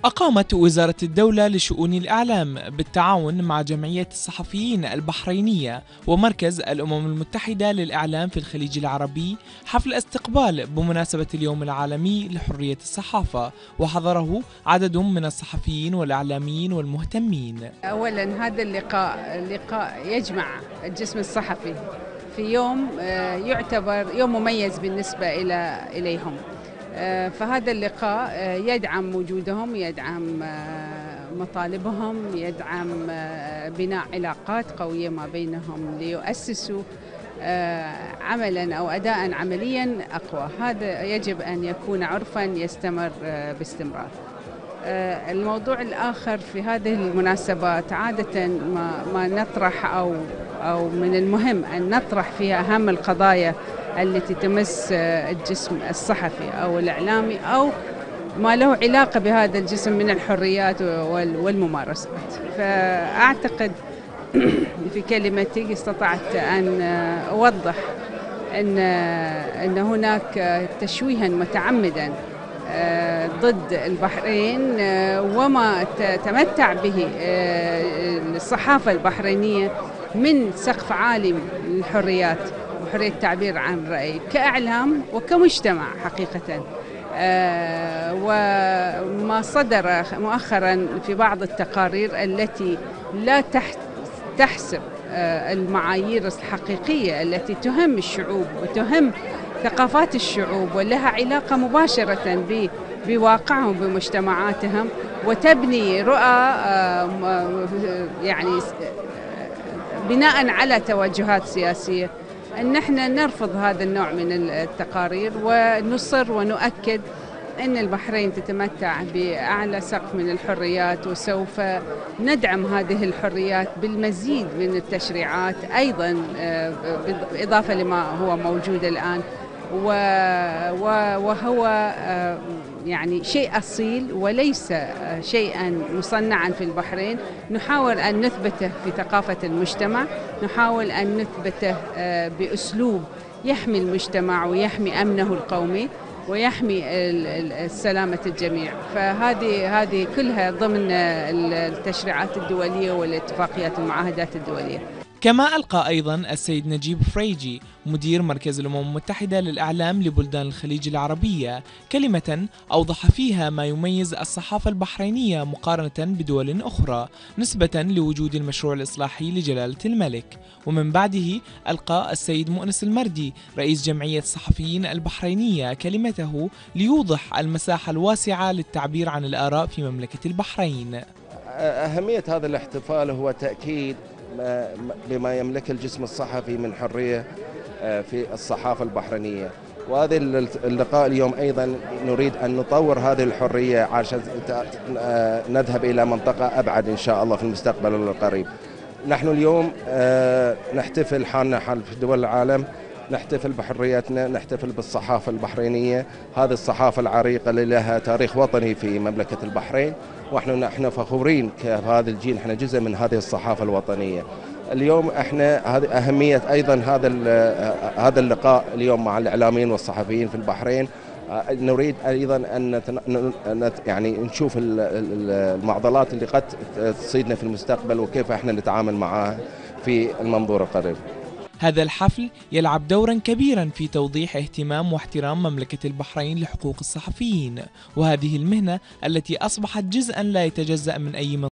أقامت وزارة الدولة لشؤون الإعلام بالتعاون مع جمعية الصحفيين البحرينية ومركز الأمم المتحدة للإعلام في الخليج العربي حفل استقبال بمناسبة اليوم العالمي لحرية الصحافة، وحضره عدد من الصحفيين والإعلاميين والمهتمين. أولاً هذا اللقاء يجمع الجسم الصحفي في يوم يعتبر يوم مميز بالنسبة إليهم. فهذا اللقاء يدعم وجودهم، يدعم مطالبهم، يدعم بناء علاقات قوية ما بينهم ليؤسسوا عملاً أو أداءً عملياً أقوى. هذا يجب أن يكون عرفاً يستمر باستمرار. الموضوع الآخر في هذه المناسبات عادة ما نطرح أو من المهم أن نطرح فيها أهم القضايا التي تمس الجسم الصحفي أو الإعلامي أو ما له علاقة بهذا الجسم من الحريات والممارسات. فأعتقد في كلمتي استطعت أن أوضح أن هناك تشويها متعمدا ضد البحرين وما تمتع به الصحافة البحرينية من سقف عالي للحريات وحرية التعبير عن الرأي كإعلام وكمجتمع حقيقة. وما صدر مؤخرا في بعض التقارير التي لا تحسب المعايير الحقيقية التي تهم الشعوب وتهم ثقافات الشعوب ولها علاقة مباشرة بواقعهم بمجتمعاتهم، وتبني رؤى يعني بناء على توجهات سياسية. أن نحن نرفض هذا النوع من التقارير ونصر ونؤكد أن البحرين تتمتع بأعلى سقف من الحريات، وسوف ندعم هذه الحريات بالمزيد من التشريعات أيضا إضافة لما هو موجود الآن، وهو يعني شيء أصيل وليس شيئا مصنعا في البحرين. نحاول أن نثبته في ثقافة المجتمع، نحاول أن نثبته بأسلوب يحمي المجتمع ويحمي أمنه القومي ويحمي سلامة الجميع. فهذه كلها ضمن التشريعات الدولية والاتفاقيات والمعاهدات الدولية. كما ألقى أيضا السيد نجيب فريجي مدير مركز الأمم المتحدة للإعلام لبلدان الخليج العربية كلمة أوضح فيها ما يميز الصحافة البحرينية مقارنة بدول أخرى نسبة لوجود المشروع الإصلاحي لجلالة الملك. ومن بعده ألقى السيد مؤنس المردي رئيس جمعية الصحفيين البحرينية كلمته ليوضح المساحة الواسعة للتعبير عن الآراء في مملكة البحرين. أهمية هذا الاحتفال هو تأكيد بما يملك الجسم الصحفي من حرية في الصحافة البحرينية، وهذا اللقاء اليوم أيضا نريد أن نطور هذه الحرية عشان نذهب إلى منطقة أبعد إن شاء الله في المستقبل القريب. نحن اليوم نحتفل حالنا حال في دول العالم، نحتفل بحريتنا، نحتفل بالصحافة البحرينية، هذه الصحافة العريقة اللي لها تاريخ وطني في مملكة البحرين، ونحن فخورين كهذا الجيل، احنا جزء من هذه الصحافة الوطنية. اليوم احنا هذه أهمية أيضا هذا اللقاء اليوم مع الإعلاميين والصحفيين في البحرين. نريد أيضا أن يعني نشوف المعضلات اللي قد تصيدنا في المستقبل وكيف احنا نتعامل معها في المنظور القريب. هذا الحفل يلعب دورا كبيرا في توضيح اهتمام واحترام مملكة البحرين لحقوق الصحفيين، وهذه المهنة التي أصبحت جزءا لا يتجزأ من أي